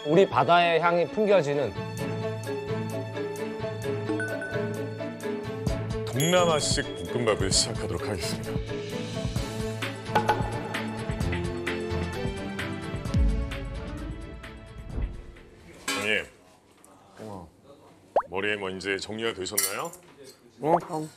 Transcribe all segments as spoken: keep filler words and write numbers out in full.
우리 바다의 향이 풍겨지는 동남아식 볶음밥을 시작하도록 하겠습니다. 형님, 머리에 뭐 이제 정리가 되셨나요? 어, 형.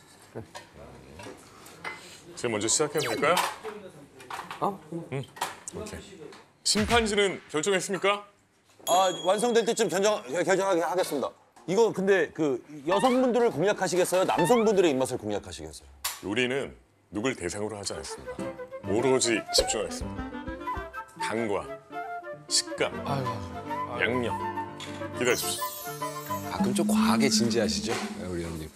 제가 먼저 시작해도 될까요? 어? 응. 오케이. 심판지는 결정했습니까? 아, 완성될 때쯤 결정, 결정하게 하겠습니다. 이거 근데 그 여성분들을 공략하시겠어요? 남성분들의 입맛을 공략하시겠어요? 요리는 누굴 대상으로 하지 않습니다. 오로지 집중하겠습니다. 당과 식감, 양념 기다려 주십시오. 가끔 좀 과하게 진지하시죠, 우리 형님.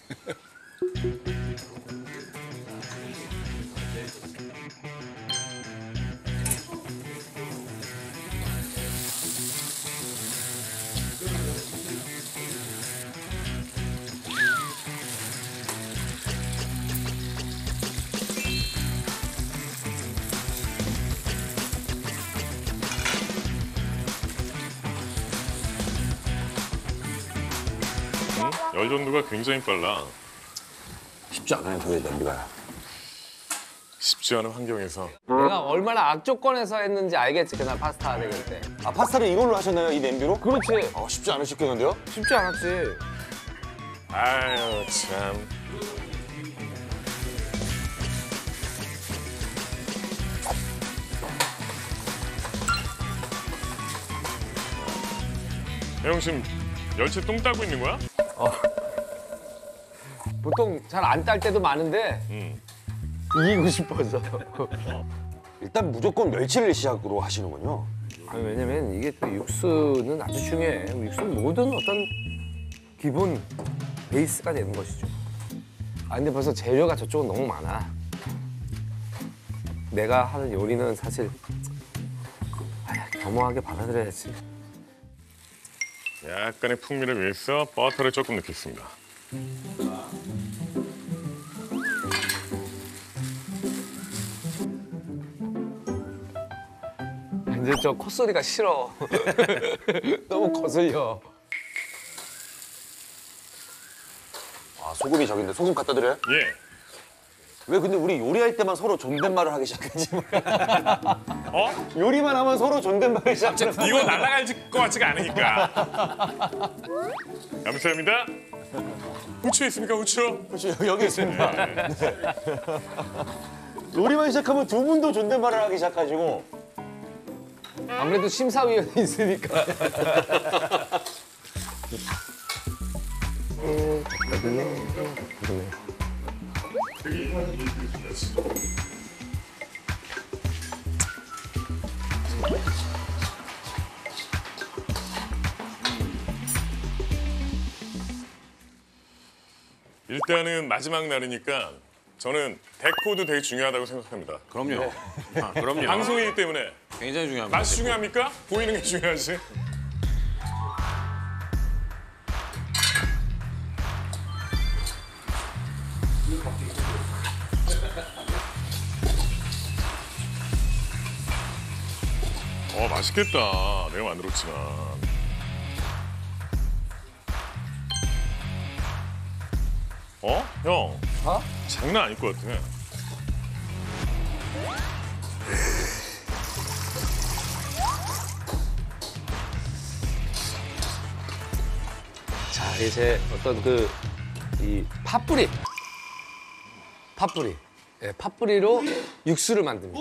열 전도가 굉장히 빨라. 쉽지 않아요, 그게 냄비가. 쉽지 않은 환경에서 내가 얼마나 악조건에서 했는지 알겠지, 그날 파스타 대결 때. 아, 파스타를 이걸로 하셨나요, 이 냄비로? 그렇지. 아, 쉽지 않으셨겠는데요? 쉽지 않았지. 아유 참. 형 지금 멸치 똥 따고 있는 거야? 보통 잘 안 딸 때도 많은데 응. 이기고 싶어서. 일단 무조건 멸치를 시작으로 하시는군요. 아니, 왜냐면 이게 또 육수는 아주 중요해. 육수는 모든 어떤 기본 베이스가 되는 것이죠. 아 근데 벌써 재료가 저쪽은 너무 많아. 내가 하는 요리는 사실 아, 겸허하게 받아들여야지. 약간의 풍미를 위해서 버터를 조금 넣겠습니다. 이제 저 콧소리가 싫어. 너무 거슬려. 아, 소금이 저긴데 소금 갖다 드려요? 예. 왜 근데 우리 요리할 때만 서로 존댓말을 하기 시작하지? 어? 요리만 하면 서로 존댓말을 시작하는 이거 날아갈 것 같지가 않으니까. 감사합니다. 후추 있습니까, 후추? 혹시 여기 있습니다. 네. 요리만 시작하면 두 분도 존댓말을 하기 시작하시고 아무래도 심사위원이 있으니까. 음, 일단은 마지막 날이니까 저는 데코도 되게 중요하다고 생각합니다. 그럼요. 아, 그럼요. 방송이기 때문에 굉장히 중요합니다. 맛이 중요합니까? 보이는 게 중요하지. 어 맛있겠다. 내가 만들었지만. 어? 형. 어? 장난 아닐 것 같아. 자, 이제 어떤 그 이 팥뿌리. 팥뿌리. 예, 팥뿌리로 육수를 만듭니다.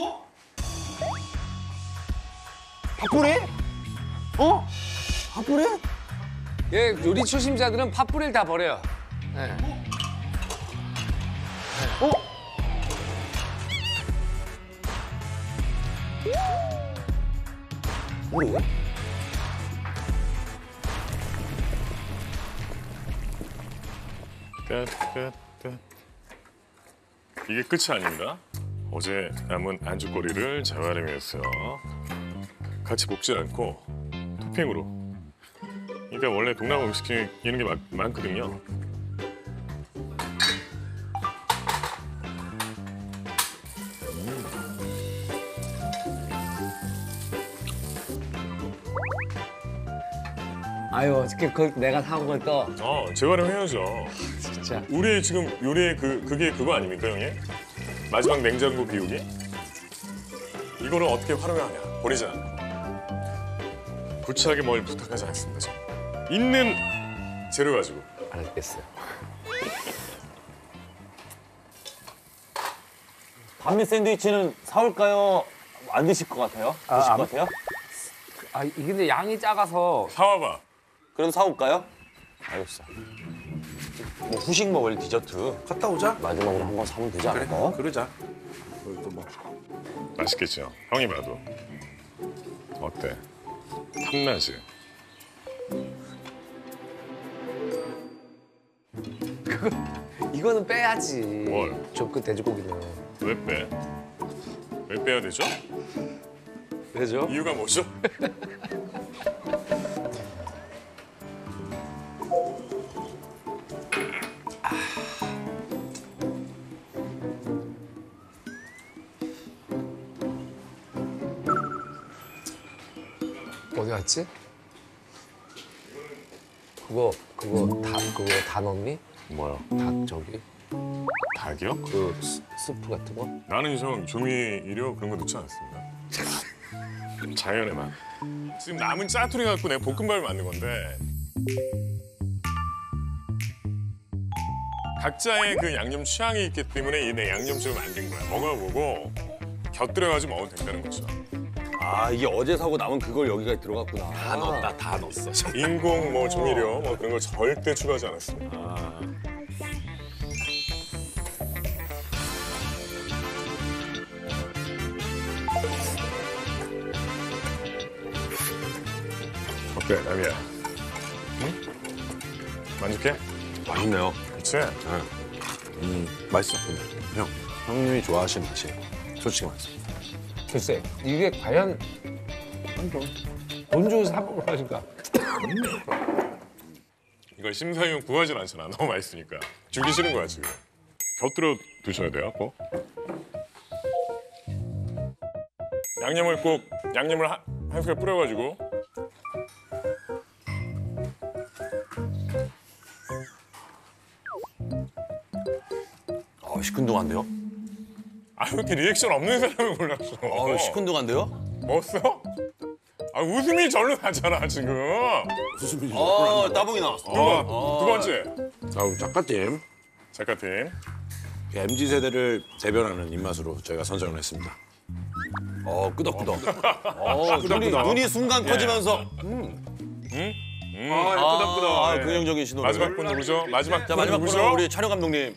팥뿌리? 어? 팥뿌리? 예, 요리 초심자들은 팥뿌리를 다 버려요. 예. 어? 뭐래? 따따따. 이게 끝이 아닙니다. 어제 남은 안주거리를 재활용해서 같이 볶지 않고 토핑으로. 그러니까 원래 동남아 음식 중에 이런 게 많, 많거든요. 아유 어떻게 그 내가 사온 걸 또. 어, 재활용해야죠. 진짜. 우리 지금 요리의 그 그게 그거 아닙니까, 형님? 마지막 냉장고 비우기? 이거를 어떻게 활용하냐? 버리지 않고. 구차하게 뭘 부탁하지 않습니다. 저. 있는 재료 가지고. 알겠어요. 반미 샌드위치는 사올까요? 안 드실 것 같아요? 아, 드실 안- 것 같아요? 아 이게 근데 양이 작아서. 사와봐. 그래도 사올까요? 알겠어. 뭐 후식 먹을 디저트 갔다 오자. 마지막으로 한 번 사면 되지 그래, 않을까? 그러자. 그리고 또 뭐. 맛있겠죠? 형이 봐도. 어때? 탐나지? 이거는 빼야지. 뭘? 저그 돼지고기는. 왜 빼? 왜 빼야 되죠? 왜죠? 이유가 뭐죠? 어디 갔지? 그거 그거 다 그거 다 넣니? 뭐야? 닭 저기 닭이요? 그 스, 스프 같은 거? 나는 형 조미료 그런 거 넣지 않습니다. 자연의 맛. 지금 남은 짜투리 갖고 내가 볶음밥을 만든 건데 각자의 그 양념 취향이 있기 때문에 이 내 양념집을 만든 거야. 먹어보고 곁들여가지고 먹으면 된다는 거죠. 아 이게 어제 사고 남은 그걸 여기가 들어갔구나. 다 넣었다, 다 넣었어. 인공 뭐 조미료 뭐 그런 걸 절대 추가하지 않았습니다. 어때, 남이야? 응? 만족해? 맛있네요. 그치? 음, 맛있어. 근데 형, 형님이 좋아하시는 맛이에요. 솔직히 말해서. 글쎄 이게 과연 돈 주고 사 먹는 거니까. 이걸 심사위원 구하진 않잖아. 너무 맛있으니까. 주기 싫은 거야, 지금. 곁들여 두셔야 돼요, 꼭. 양념을 꼭, 양념을 한, 한 숟갈 뿌려가지고. 아 시큰둥한데요? 아, 왜 이렇게 리액션 없는 사람을 골랐어? 아 시큰둥한데요? 먹었어? 아, 웃음이 절로 나잖아, 지금. 아 따봉이 나왔어. 두, 번, 두 번째. 아, 작가팀. 작가팀. 엠지 세대를 대변하는 입맛으로 저희가 선정을 했습니다. 어 끄덕끄덕. 어 눈이, 눈이 순간 커지면서. 음. 응? 음. 아, 끄덕끄덕. 아 네. 긍정적인 신호. 마지막 분 누구죠? 마지막 자 분 마지막 누구죠? 분은 우리 촬영 감독님.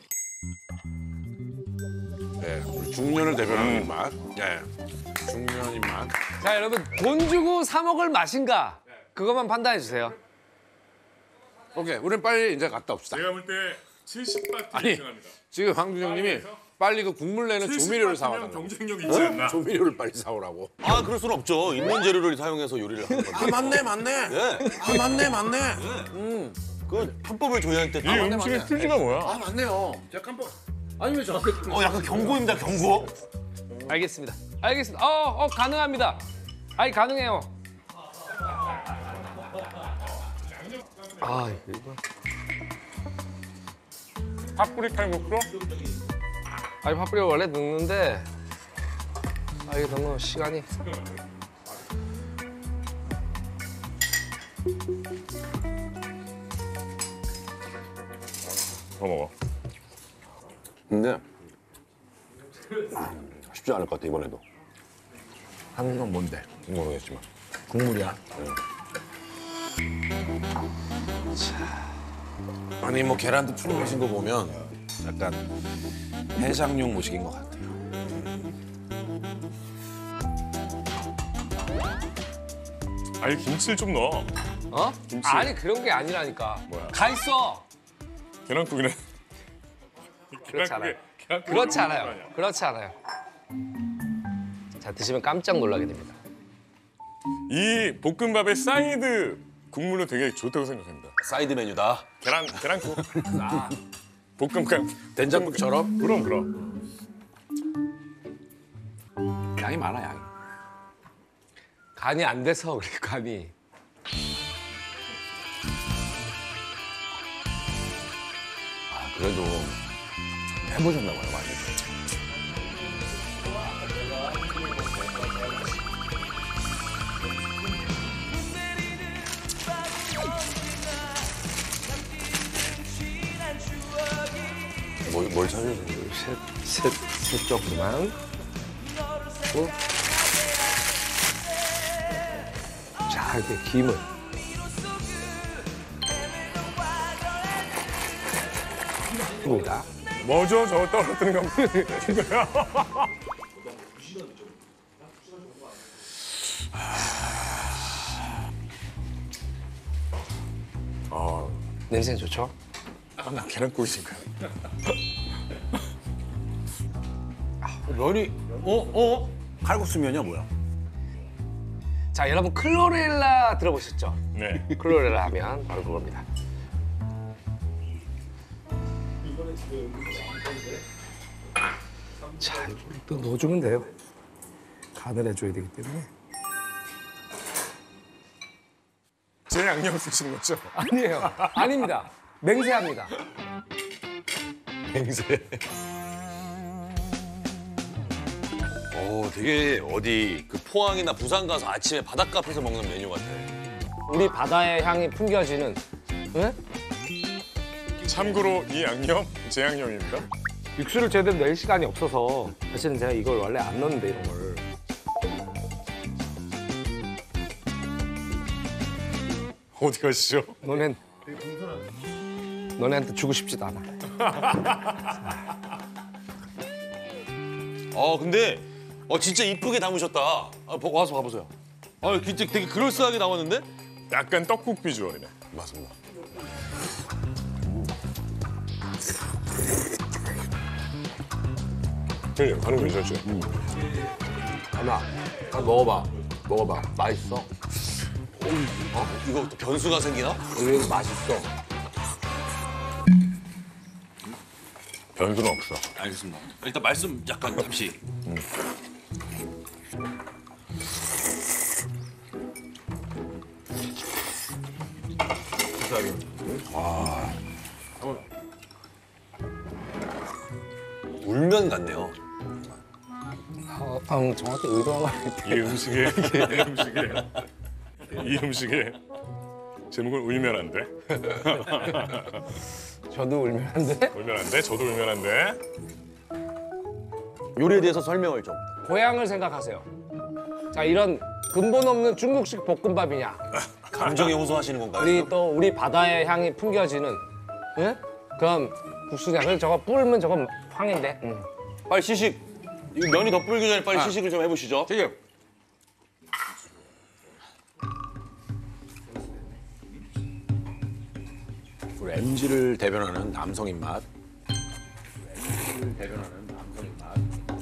네, 우리 중년을 대변하는 입맛. 네, 중년 입맛. 자 여러분 돈 주고 사 먹을 맛인가? 그것만 판단해 주세요. 오케이, 우린 빨리 이제 갔다 옵시다. 제가 볼 때 칠십 바트 아니, 예상합니다. 지금 황준 형님이 빨리 그 국물 내는 조미료를 사와달라고. 경쟁력이 있지 않나? 조미료를 빨리 사오라고. 아 그럴 수는 없죠. 있는 재료를 사용해서 요리를 하는 건데. 아, 맞네, 맞네. 네. 아, 맞네, 맞네. 그 편법을 조회할 때. 이 음식의 표지가 뭐야? 아, 맞네요. 제가 깜빡. 아니, 왜 저한테. 어 약간 경고입니다 경고. 알겠습니다. 알겠습니다. 어, 어 가능합니다. 아니 가능해요. 아 이거 파프리카 국수? 아니 파프리카 원래 넣는데 아 이게 너무 시간이. 더 먹어. 근데 쉽지 않을 것 같아 이번에도. 하는 건 뭔데? 모르겠지만. 국물이야. 아니 뭐 계란도 풀어 계신 거 보면 약간 해장용 모식인 것 같아요. 아니 김치를 좀 넣어. 어? 김치. 아니 그런 게 아니라니까. 뭐야? 가 있어. 계란국이네. 그렇지 않아요. 계란국이 그렇지 아니야. 않아요. 그렇지 않아요. 자 드시면 깜짝 놀라게 됩니다. 이 볶음밥의 사이드 국물은 되게 좋다고 생각합니다. 사이드 메뉴다. 계란 계란국. 아. 볶음밥. 된장국처럼 그럼 그럼. 양이 많아 양이. 간이 안 돼서 그래 간이. 그래도 해보셨나 봐요, 많이. 뭘, 뭘 찾으세요? 셋, 셋, 셋 정도만. 어? 자, 이렇게 김을. 입니다. 뭐죠? 저 떨어뜨린 거. 냄새 좋죠? 아, 나 계란국이니까. 면이 어 어? 칼국수 면이야 뭐야? 자, 여러분 클로렐라 들어보셨죠? 네. 클로렐라 하면 바로 그겁니다. 자, 이거 또 넣어주면 돼요. 간을 해줘야 되기 때문에. 제 양념 쓰시는 거죠? 아니에요. 아닙니다. 맹세합니다. 맹세. 오, 되게 어디 그 포항이나 부산 가서 아침에 바닷가 앞에서 먹는 메뉴 같아. 우리 바다의 향이 풍겨지는. 응? 참고로 이 양념 제 양념입니다. 육수를 제대로 낼 시간이 없어서 사실은 제가 이걸 원래 안 넣는데 이런 걸. 어디 가시죠? 너넨 너네한테 주고 싶지도 않아. 어 근데 어 진짜 이쁘게 담으셨다. 아, 보- 와서 봐보세요. 아 진짜 되게 그럴싸하게 나왔는데? 약간 떡국 비주얼이네. 맞습니다. 형님, 가는 거 괜찮죠? 아마 먹어봐. 먹어봐. 맛있어. 어? 이거 또 변수가 생기나? 이거 맛있어. 변수는 없어. 알겠습니다. 일단 말씀 약간 잠시. 울면 같네요. 어, 음, 정확히 의도한 말. 이 음식에 이 음식에 이 음식에 제목은 울면 안 돼. 저도 울면 안 돼? 울면 안 돼. 저도 울면 안 돼. 요리에 대해서 설명을 좀. 고향을 생각하세요. 자, 이런 근본 없는 중국식 볶음밥이냐? 감정에 호소하시는 건가요? 우리 또 우리 바다의 향이 풍겨지는, 응? 그럼 국수냐? 그래서 저거 불면 저건 황인데. 응. 빨리 시식. 이거 면이 더 불기 전에 빨리 시식을 좀 해보시죠. 지금 우리 엠지를 대변하는 남성 입맛. 엠지를 대변하는 남성 입맛.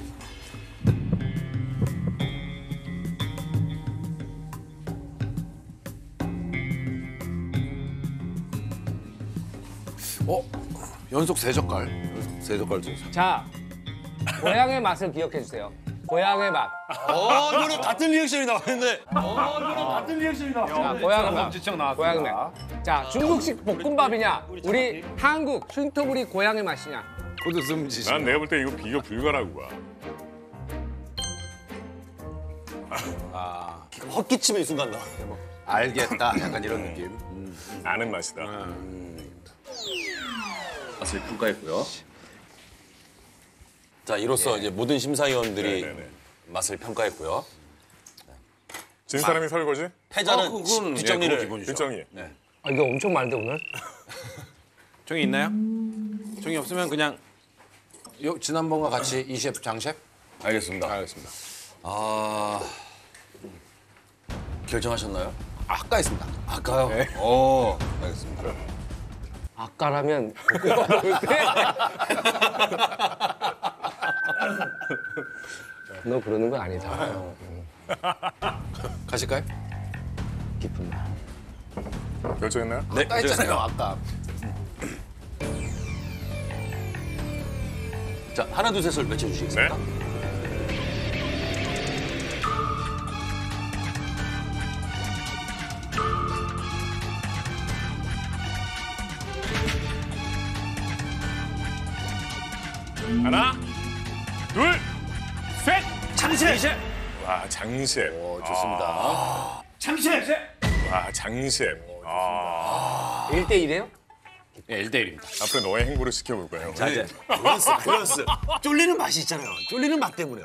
어? 연속 세 젓갈. 연속 세 젓갈 좀. 자, 고향의 맛을 기억해 주세요. 고향의 맛. 어, 노래 같은 리액션이 나왔는데. 어, 노래 같은 리액션이 나왔는데. 자, 고향의 맛. 고향의 맛. 자, 중국식 볶음밥이냐? 우리 한국 춘토부리 고향의 맛이냐? 고드슴지. 난 내가 볼 때 이거 비교 불가라고 봐. 아, 헛기침의 이 순간 나와. 알겠다. 약간 이런 느낌. 음. 아는 맛이다. 맛을 평가했고요. 자, 이로써 이제 모든 심사위원들이 네네네. 맛을 평가했고요. 진 사람이 설거지? 패자는 어, 그건 뒷정리를. 예, 그건 기본이죠. 일정이. 아, 이거 엄청 많은데 오늘? 종이 있나요? 종이 없으면 그냥 요 지난번과 같이 이 셰프 장 셰프? 알겠습니다. 알겠습니다. 아, 결정하셨나요? 아까 있습니다. 아까요? 어, 알겠습니다. 아까라면 볶음밥 먹을 때? 너 그러는 거 아니다. 어, 응. 가실까요? 깊은 말. 결정했나요? 네, 아까 했잖아요. 아까. 자, 하나, 둘, 셋을 외쳐주시겠습니까? 네. 하나, 둘, 셋. 장셰. 이셰. 와, 장셰. 오, 좋습니다. 장셰. 와, 장셰. 아, 일 대 일이에요? 예, 일 대 일입니다. 앞으로 너의 행보를 지켜볼 거예요. 자, 이제 밸런스 밸런스. 쫄리는 맛이 있잖아요. 쫄리는 맛 때문에요.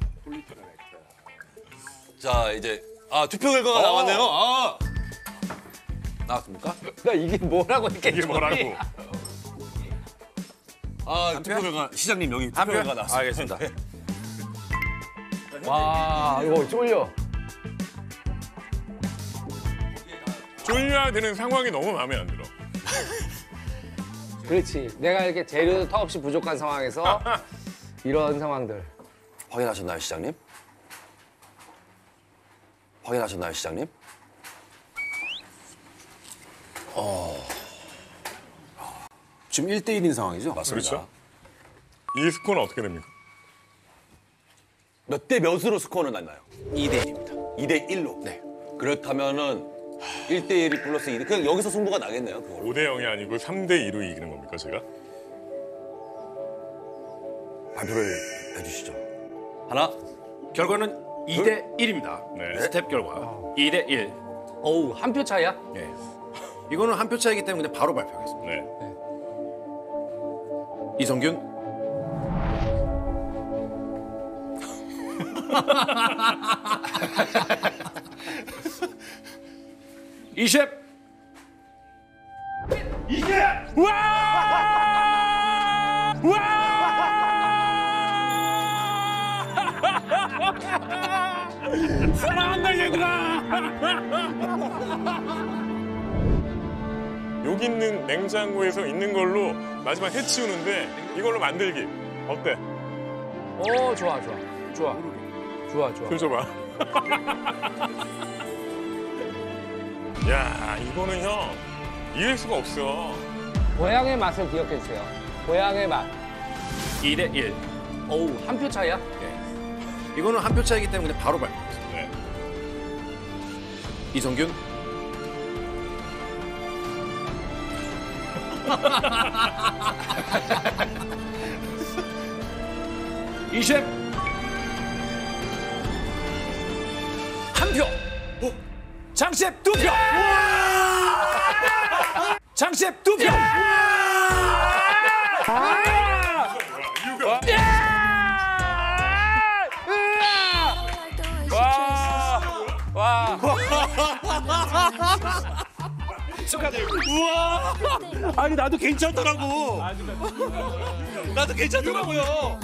자 이제 아 투표 결과가 나왔네요. 아. 나왔습니까? 나 이게 뭐라고 이렇게 이게 뭐라고? 아 투표 결과 시장님 여기 투표 한 표? 결과 나왔습니다. 알겠습니다. 와 이거 쫄려. 쫄려야 되는 상황이 너무 마음에 안 들어. 그렇지. 내가 이렇게 재료도 턱없이 부족한 상황에서 이런 상황들. 확인하셨나요 시장님? 확인하셨나요 시장님? 지금 일 대 일인 상황이죠? 그렇죠? 이 스코어는 어떻게 됩니까? 몇 대 몇으로 스코어는 났나요? 이 대 일입니다. 이 대 일로. 네. 그렇다면은 일 대 일이 플러스 일. 그냥 여기서 승부가 나겠네요. 그거. 오 대 영이 아니고 삼 대 이로 이기는 겁니까, 제가? 발표를 해주시죠. 하나, 결과는 이 대 일입니다. 네. 스텝 결과 이 대 일. 어우 한 표 차이야? 예. 이거는 한 표 차이기 때문에 바로 발표하겠습니다. 네. 이성균. 이셰프. 와! 와! 사랑한다 얘들아! 여기 있는 냉장고에서 있는 걸로 마지막 해치우는데 이걸로 만들기 어때? 어 좋아 좋아 좋아 좋아 좋아. 좀 줘봐. 야 이거는 형 이길 수가 없어. 고향의 맛을 기억해 주세요. 고향의 맛. 이 대 일. 어우 한 표 차이야? 예. 이거는 한 표 차이기 때문에 바로 발표하겠습니다. 네. 이성균. 이셰프. 한 표. 장셰프 두 표. 장셰프 두 표. 이유가 아니 나도 괜찮더라고. 나도 괜찮더라고요.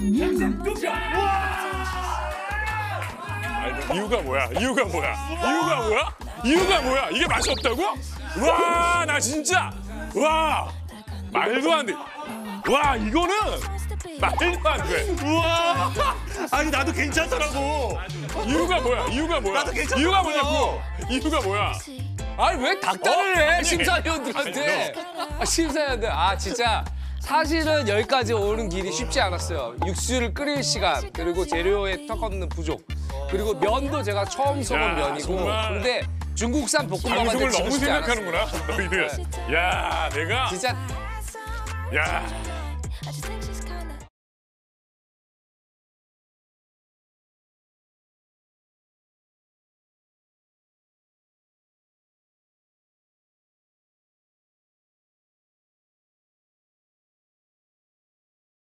아니, 이유가 뭐야? 이유가 뭐야? 이유가 뭐야? 이유가 뭐야? 이게 맛이 없다고? 와, 나 진짜 와 말도 안 돼. 와, 이거는 말도 안 돼. 우와. 아니 나도 괜찮더라고. 이유가 뭐야? 이유가 뭐야? 나도 괜찮다고요. 이유가 뭐냐고? 이유가 뭐야? 아니 왜 닭다리를 어? 해 아니, 심사위원들한테. 아, 심사위원들 아 진짜 사실은 여기까지 오는 길이 쉽지 않았어요. 육수를 끓일 시간 그리고 재료의 턱없는 부족 그리고 면도 제가 처음 써본 야, 면이고 정말. 근데 중국산 볶음밥한테 방송을 지고 너무 싶지 않았어요. 생각하는구나, 너희들. 야, 내가 진짜 야.